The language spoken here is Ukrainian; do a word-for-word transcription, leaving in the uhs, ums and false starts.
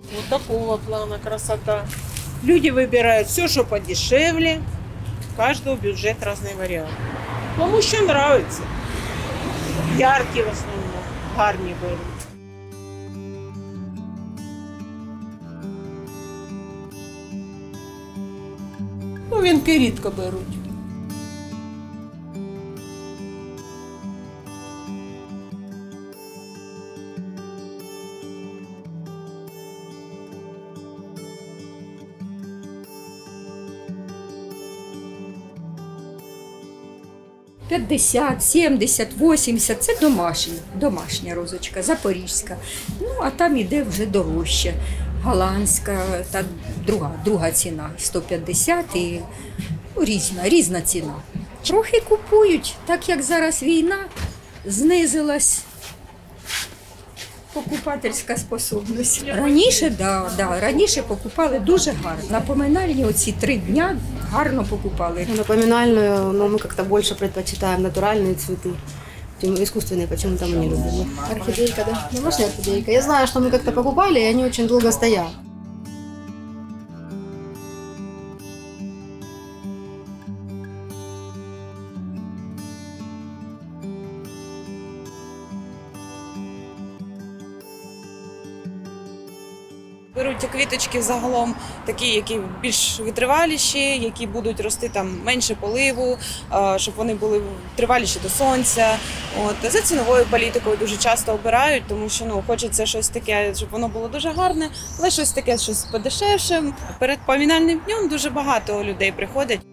Вот такого плана красота. Люди выбирают все, что подешевле. У каждого бюджет разный вариант. Кому що нравится. Яркі в основному, гарні беруть. Ну, вінки рідко беруть. п'ятдесят, сімдесят, вісімдесят – це домашня, домашня розочка, запорізька. Ну, а там іде вже дорожче. Голландська, та друга, друга ціна, сто п'ятдесят і ну, різна, різна ціна. Трохи купують, так як зараз війна, знизилась покупательська способність. Раніше, да, да, раніше покупали дуже гарно. На поминальні оці три дня гарно покупали. На поминальную, но мы как-то больше предпочитаем натуральные цветы. Искусственные почему-то мы не любим. Орхидейка, да? Домашняя орхидейка. Я знаю, что мы как-то покупали, и они очень долго стоят. Беруть квіточки загалом такі, які більш витриваліші, які будуть рости там менше поливу, щоб вони були триваліші до сонця. От. За ціновою політикою дуже часто обирають, тому що ну, хочеться щось таке, щоб воно було дуже гарне, але щось таке, щось подешевше. Перед поминальним днем дуже багато людей приходять.